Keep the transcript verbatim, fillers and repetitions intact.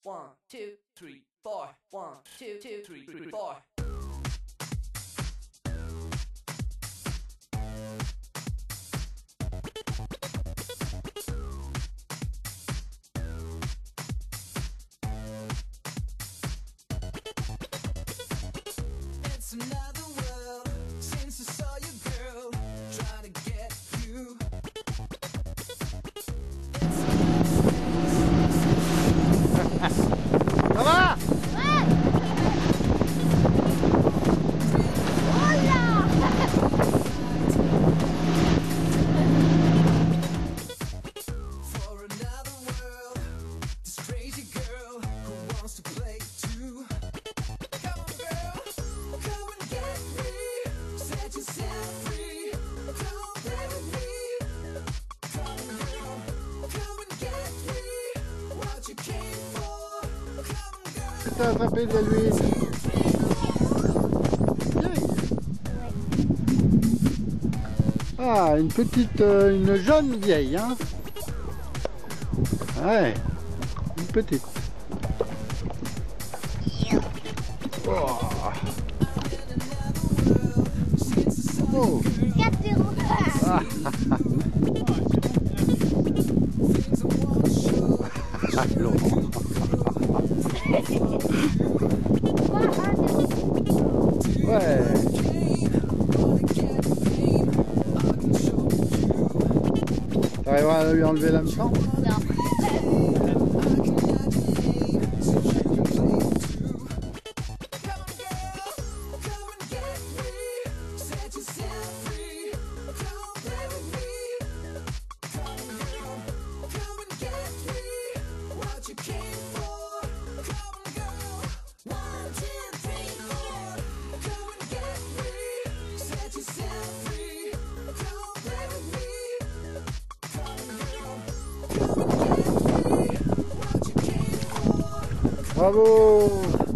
One, two, three, four. One, two, two, three, three, four. It's another world since I saw you, girl. Trying to get you. Ça va? Ouais. Oh là. For another world, this crazy girl who wants to play too. Come on, girl, come and get me. Set yourself free. Come on, play with me. Come on, girl, come and get me. What you came for. Come on, girl. T'as attrapé de l'huile. Ah, une petite, euh, une jeune vieille, hein. Ouais, une petite. Oh. Oh. quatre zéro. Ah. Laurent. Ouais. T'arriveras à lui enlever l'hameçon? Non. Bravo!